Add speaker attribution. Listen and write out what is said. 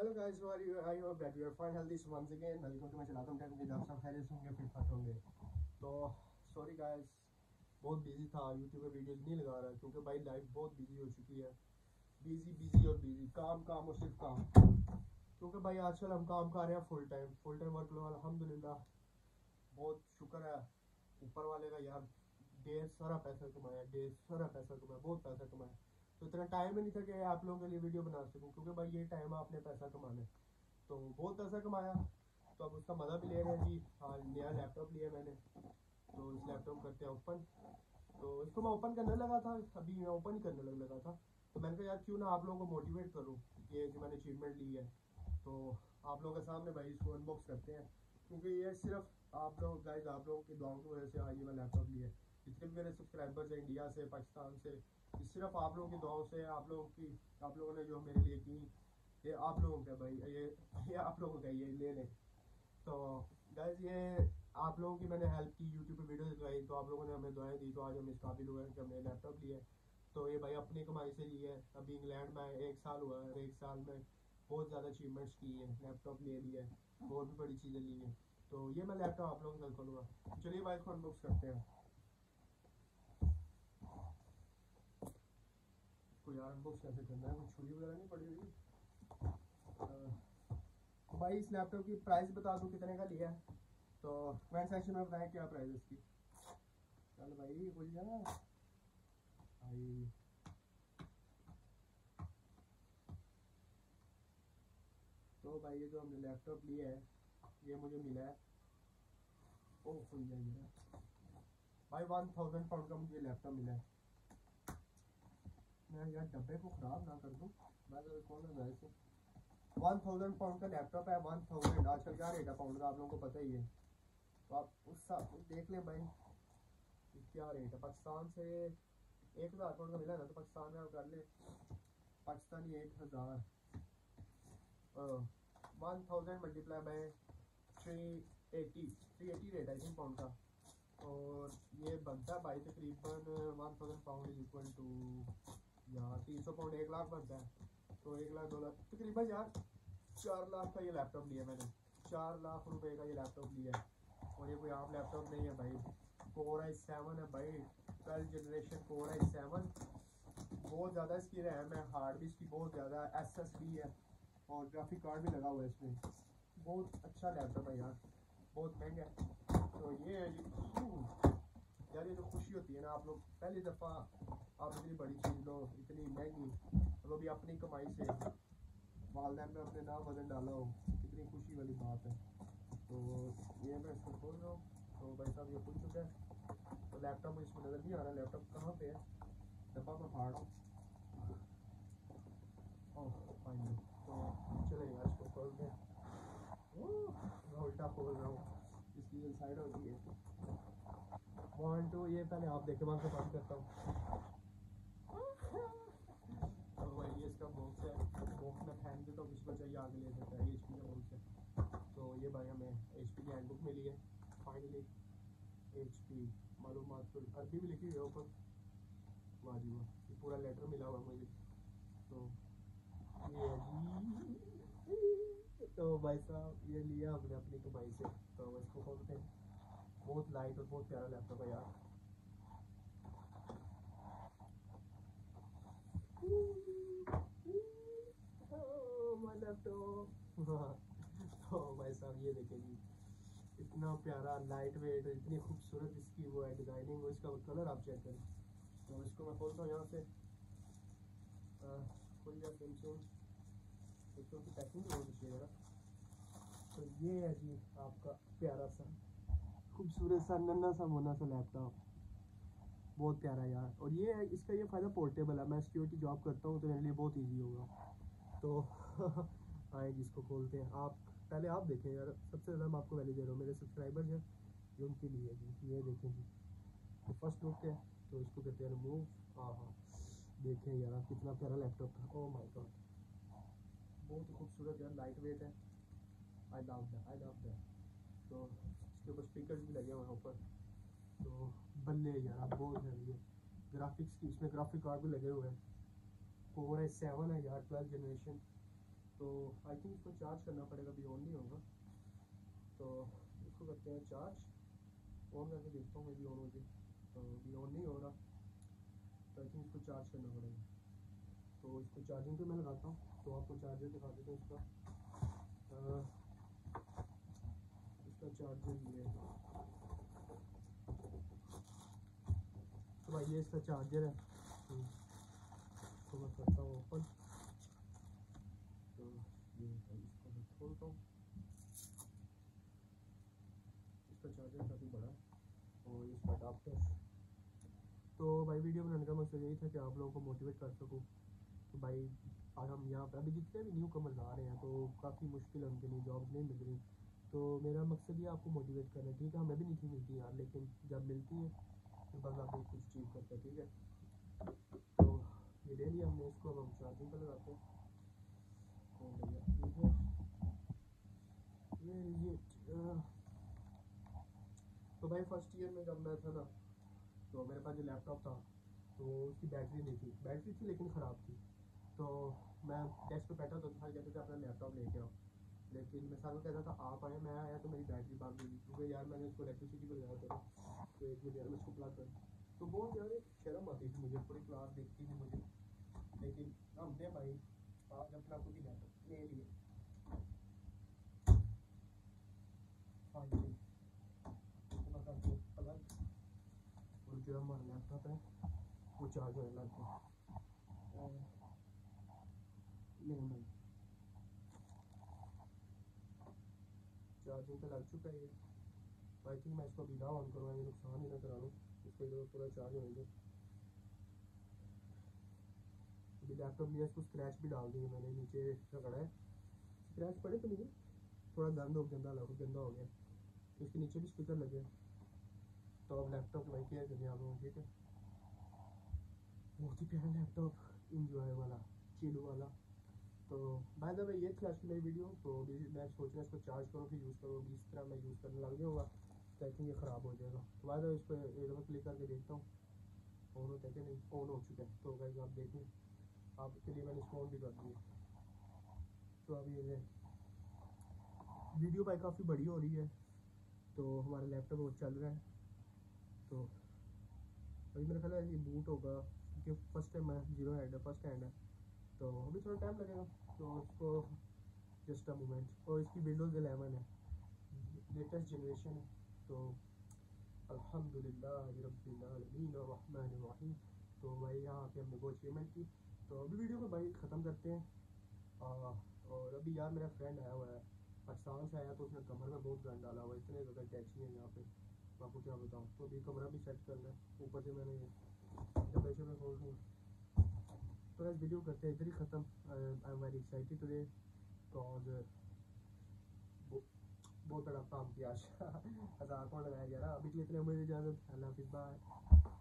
Speaker 1: Hello guys, how are you? I hope that you are fine, healthy once again. Welcome to my channel. तुम टेक विद, आप सब खैरियत से होंगे, फिट फाट होंगे। तो सॉरी गाइस, बहुत बिजी था, यूट्यूब पे वीडियोस नहीं लगा रहा क्योंकि भाई लाइफ बहुत बिजी हो चुकी है। बिजी बिजी और बिजी, काम काम और सिर्फ काम। क्योंकि भाई आजकल हम काम कर रहे हैं फुल टाइम वर्क लो, अल्हम्दुलिल्लाह। बहुत शुक्र है ऊपर वाले का यार। ढेर सारा पैसा कमाया, बहुत पैसा कमाया। तो इतना टाइम ही नहीं था कि आप लोगों के लिए वीडियो बना सकूं, क्योंकि भाई ये टाइम है आपने पैसा कमाने। तो बहुत पैसा कमाया, तो अब उसका मज़ा भी ले रहे हैं जी। हाँ, नया लैपटॉप लिया मैंने, तो इस लैपटॉप करते हैं ओपन। तो इसको मैं ओपन करने लगा था, अभी मैं ओपन ही करने लगा था। तो मैंने कहा यार क्यों ना आप लोगों को मोटिवेट करूँ, ये जो मैंने अचीवमेंट ली है। तो आप लोगों के सामने भाई इसको अनबॉक्स करते हैं, क्योंकि ये सिर्फ आप लोग गाइस, आप लोगों की दुआओं की वजह से आज ये मैं लैपटॉप लिया है। जितने भी मेरे सब्सक्राइबर्स हैं इंडिया से, पाकिस्तान से, ये सिर्फ आप लोगों की दुआओं से, आप लोगों ने जो मेरे लिए की, ये आप लोगों का भाई, ये आप लोगों का, ये ले लें। तो गाइस, ये आप लोगों की मैंने हेल्प की, यूट्यूब पे वीडियो दिखाई, तो आप लोगों ने हमें दुआएं दी, तो आज हम इस काबिल हुए हैं कि हमने लैपटॉप लिया है। तो ये भाई अपनी कमाई से लिया है। अभी इंग्लैंड में 1 साल हुआ है, 1 साल में बहुत ज़्यादा अचीवमेंट्स की हैं, लैपटॉप ले लिया है, और भी बड़ी चीज़ें ली हैं। तो ये मैं लैपटॉप आप लोगों के साथ खोलूँगा। चलिए भाई इसको अनबॉक्स करते हैं। इसको यार अनबॉक्स कैसे करना है, कुछ छुरी वगैरह नहीं पड़ी हुई। भाई इस लैपटॉप की प्राइस बता दूँ कितने का लिया है, तो कमेंट सेक्शन में बताएं क्या प्राइस है इसकी। चल भाई खुल जा भाई। तो भाई ये जो हमने लैपटॉप लिया है, ये मुझे मिला है, ओ खुल जाएगा भाई, 1000 पाउंड का मुझे लैपटॉप मिला है। मैं यार डब्बे को ख़राब ना कर दूँ, मैं तो कौन है वैसे। 1000 पाउंड का लैपटॉप है, 1000। आजकल क्या रेट है पाउंड का, आप लोगों को पता ही है। तो आप उस हिसाब से देख लें भाई क्या रेट है। पाकिस्तान से 1000 पाउंड का मिला ना, तो पाकिस्तान में आप कर ले, पाकिस्तानी 1000, 1000 मल्टीप्लाई बाय 380 रेट है आई थिंक पाउंड का। और ये बनता है भाई तकरीबन 1000 पाउंड इज इक्वल टू यार 300 पाउंड, 1 लाख बनता है। तो 1 लाख 2 लाख तकरीबन यार 4 लाख का ये लैपटॉप लिया मैंने। 4 लाख रुपए का ये लैपटॉप लिया है, और ये कोई आम लैपटॉप नहीं है भाई। कोर i7 है भाई, 12 जनरेशन कोर i7। बहुत ज़्यादा इसकी रैम है, हार्ड भी इसकी बहुत ज़्यादा है, SSD है, और ग्राफिक कार्ड भी लगा हुआ है इसमें। बहुत अच्छा लैपटॉप है यार, बहुत महंगा है। तो ये है यार, ये जो खुशी होती है ना, आप लोग पहली दफ़ा आप इतनी बड़ी चीज़ लो, इतनी महंगी, और भी अपनी कमाई से, वालदैन ने अपने नाम वजन डाला हो, कितनी खुशी वाली बात है। तो ये मैं इसको खोल रहा हूँ। तो भाई साहब ये खुल चुका है। तो लैपटॉप मुझे इसमें नज़र नहीं आ रहा, लैपटॉप कहाँ पे है, डब्बा में फाड़ हूँ। Oh finally. तो चलेगा, इसको खोलते हैं। मैं उल्टा खोल रहा हूँ, इसकी ये साइड होती है। 1 2, ये पहले आप देखें, मैं आपको बंद करता हूँ। तो भाई ये इसका बॉक्स है, बॉक्स में फेंक देता हूँ, किसी को चाहिए आगे ले सकता है। ये HP का बॉक्स है। तो ये भाई हमें HP की हैंडबुक मिली है फाइनली। HP मालूमात अरबी भी लिखी हुई है ऊपर, वाह जी वाह, ये पूरा लेटर मिला हुआ मुझे। तो ये जी, तो भाई साहब ये लिया हमने अपनी कमाई से। तो इसको खोलते हैं। बहुत लाइट और बहुत प्यारा लैपटॉप है यार। My laptop. तो भाई साहब ये देखें जी, इतना प्यारा लाइट वेट, इतनी खूबसूरत इसकी वो है डिज़ाइनिंग, इसका कलर आप चेक करें। तो इसको मैं खोलता हूँ यहाँ से, खुल गया सिम इसको की पैकिंग भी बहुत अच्छी है यार। तो ये है जी आपका प्यारा सा खूबसूरत सा नन्हा सा मोना सा लैपटॉप, बहुत प्यारा यार। और ये है इसका, ये फ़ायदा पोर्टेबल है, मैं सिक्योरिटी जॉब करता हूँ तो मेरे लिए बहुत ईजी होगा। तो आए जिसको खोलते हैं। आप पहले आप देखें यार, सबसे ज़्यादा मैं आपको वैल्यू दे रहा हूँ, मेरे सब्सक्राइबर्स हैं जो उनके लिए जी। ये देखें जी, तो फर्स्ट लुक है, तो इसको कहते हैं रिमूव। हाँ हाँ, देखें यार कितना प्यारा लैपटॉप है, ओह माय गॉड, बहुत खूबसूरत यार, लाइट वेट है। I love that, I love that. तो इसके ऊपर स्पीकर्स भी लगे हुए हैं ऊपर, तो बल्ले यार बहुत हैवी है। ग्राफिक्स की इसमें ग्राफिक कार्ड भी लगे हुए हैं, कोर i7 है यार, 12 जनरेशन। तो आई थिंक इसको चार्ज करना पड़ेगा, अभी ऑन नहीं होगा। तो इसको करते हैं चार्ज, ऑन करके देखता हूँ, अभी ऑन हो जाए। तो अभी ऑन नहीं हो रहा, तो आई थिंक इसको चार्ज करना पड़ेगा। तो इसको चार्जिंग पे मैं लगाता हूँ, तो आपको चार्जर दिखा देता हूँ इसका चार्जर ये है। तो भाई ये इसका चार्जर है। तो मैं करता हूँ ओपन। तो ये इसको मैं खोलता हूँ। इसका चार्जर काफ़ी बड़ा है और इसका अडाप्टर। तो भाई वीडियो बनाने का मकसद यही था कि आप लोगों को मोटिवेट कर सकूँ। तो भाई आज हम यहाँ पर अभी जितने भी न्यू कमर्स आ रहे हैं तो काफ़ी मुश्किल है उनके लिए, जॉब नहीं मिल रही। तो मेरा मकसद ये आपको मोटिवेट करना है, ठीक है। हमें भी नहीं थी मिलती यार, लेकिन जब मिलती है तो बस आप कुछ अचीव करते हैं, ठीक है। तो ये ले लिया हमने, इसको अब हम चार्जिंग पर लगाते हैं। तो भाई फर्स्ट ईयर में जब मैं था ना, तो मेरे पास जो लैपटॉप था तो उसकी बैटरी नहीं थी, बैटरी थी लेकिन ख़राब थी। तो मैं डेस्क पे बैठा तो सारे कहते थे अपना लैपटॉप लेके आओ, लेकिन मैं सारों कहता था आप आए, मैं आया तो मेरी बैटरी बंद हुई, क्योंकि यार मैंने उसको इलेक्ट्रिसिटी पर लगाया था। तो एक मिनट यार मैं इसको प्लग कर, तो बहुत यार एक शर्म आती थी मुझे, पूरी क्लास देखती थी मुझे। लेकिन हमने भाई आज अपना खुद ही लैपटॉप ले लिए फाइनली। प्लग, और जो हमारा लैपटॉप है वो चार्ज होने लग गया। नहीं भाई चार्जिंग पे लग चुका है ये। आई थिंक मैं इसको अभी ना ऑन करूँ, ये नुकसान ही ना करा लूँ, इसको इधर पूरा चार्ज होने दो। अभी लैपटॉप लिया, इसको स्क्रैच भी डाल दिए मैंने, नीचे रगड़ा है। स्क्रैच पड़े तो नहीं, थोड़ा गंदा हो गया। इसके नीचे भी स्पीकर लगे। तो अब लैपटॉप लाइक केयर करने आ रहा हूँ, ठीक है। बहुत ही प्यारा लैपटॉप, इंजॉय वाला, चिल वाला। तो बाय द वे ये थी आज की मेरी वीडियो। तो अभी मैं सोच रहा हूँ इसको चार्ज करूँ फिर यूज़ करूँ, अभी इस तरह मैं यूज़ करने लग जाऊँगा तो आई थिंक ये ख़राब हो जाएगा। तो बाय द वे इस पर एक दफ़ा क्लिक करके देखता हूँ ऑन होता है कि नहीं। ऑन हो चुका है, तो गाइस आप देखें, आपके लिए मैंने इसको ऑन भी कर दिया। तो अभी ये वीडियो भाई काफ़ी बड़ी हो रही है, तो हमारा लैपटॉप वो चल रहा है। तो अभी मेरा ख्याल है ये बूट होगा, क्योंकि फर्स्ट टाइम है, जीरो हैंड है, फर्स्ट हैंड है, तो अभी थोड़ा टाइम लगेगा। तो इसको जस्ट अ मोमेंट। और इसकी विंडोज़ 11 है, लेटेस्ट जनरेशन है। तो अल्हम्दुलिल्लाह रब्बिल आलमीन अर्रहमानिर रहीम। तो भाई यहाँ पे हमने वो अचीवमेंट की। तो अभी वीडियो को भाई ख़त्म करते हैं। और अभी यार मेरा फ्रेंड आया हुआ है, पाकिस्तान से आया, तो उसने कमर में बहुत गंद डाला हुआ है, इतने ज़्यादा कैची है यहाँ पे, मैं आपको क्या बताऊँ। तो अभी कमरा भी सेट करना है, ऊपर से मैंने टेम्परेचर में खोल दूँ। तो इस वीडियो करते हैं इधर ही ख़त्म। I am very excited today because बहुत बड़ा काम किया आज। हज़ार कौन लगाया जा रहा। अभी के लिए इतने, मुझे इजाज़त, अल्लाह हाफ़िज़, बाय।